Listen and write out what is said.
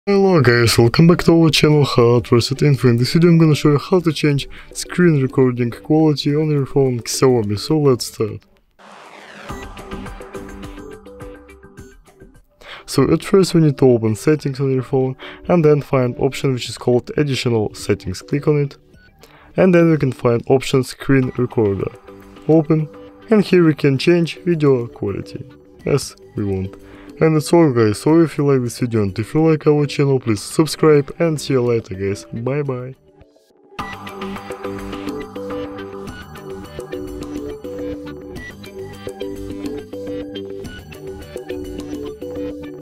Hello guys, welcome back to our channel How Trusted Info. In this video I'm gonna show you how to change screen recording quality on your phone Xiaomi, so let's start. So at first we need to open settings on your phone and then find option which is called additional settings. Click on it and then we can find option screen recorder. Open, and here we can change video quality as we want. And that's all guys, so if you like this video and if you like our channel, please subscribe and see you later guys, bye bye.